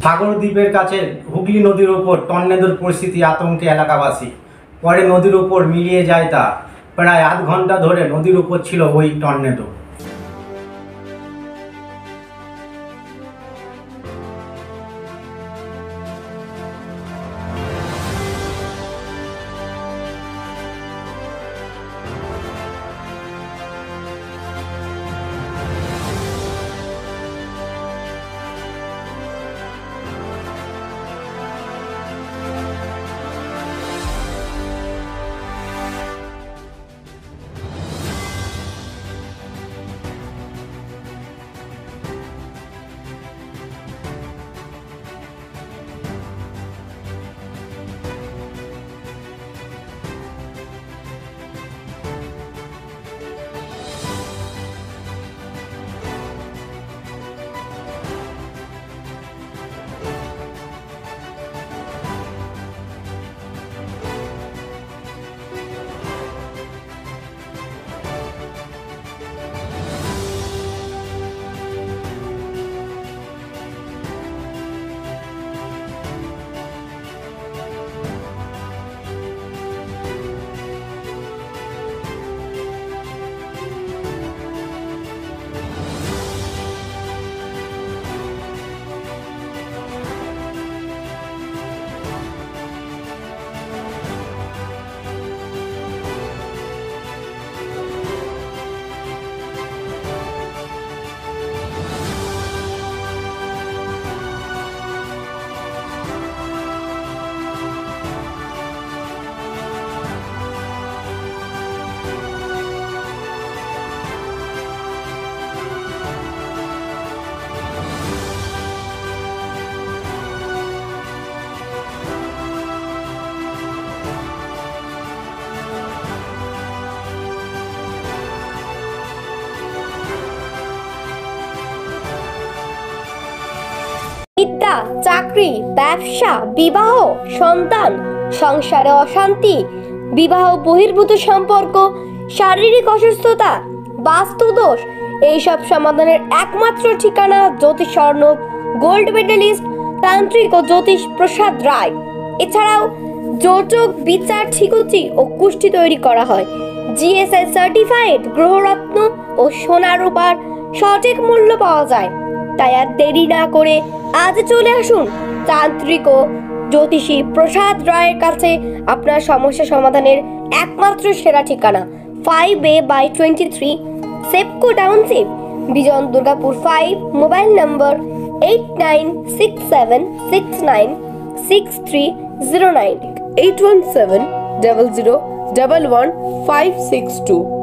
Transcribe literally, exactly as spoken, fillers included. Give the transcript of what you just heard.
সাগর দ্বীপের কাছে হুগলি নদীর উপর টর্নেডোর পরিস্থিতি, আতঙ্কে এলাকাবাসী। পরে নদীর উপর মিলিয়ে যায় তা। প্রায় আধ ঘন্টা ধরে নদীর উপর ছিল ওই টর্নেডো। বিদ্যা, চাকরি, ব্যবসা, বিবাহ, সন্তান, সংসারে অশান্তি, বিবাহ বহির্ভূত সম্পর্ক, শারীরিক অসুস্থতা, বাস্তুদোষ, এইসব সমাধানের একমাত্র ঠিকানা জ্যোতিষ স্বর্ণব গোল্ড মেডেলিস্ট তান্ত্রিক ও জ্যোতিষ প্রসাদ রায়। এছাড়াও যোজক, বিচার, ঠিকুচি ও কুষ্টি তৈরি করা হয়। জিএসআই সার্টিফাইড গ্রহরত্ন ও সোনা রূপার সঠিক মূল্য পাওয়া যায়। তাই আর দেরি না করে আজ চলে আসুন তান্ত্রিক ও জ্যোতিষী প্রসাদ রায়ের কাছে। আপনার সমস্যা সমাধানের একমাত্র সেরা ঠিকানা five A by twenty three SEPCO township, বিজন Durgapur five. Mobile number eight nine six seven six nine six three zero nine, eight one seven double zero double one five six two.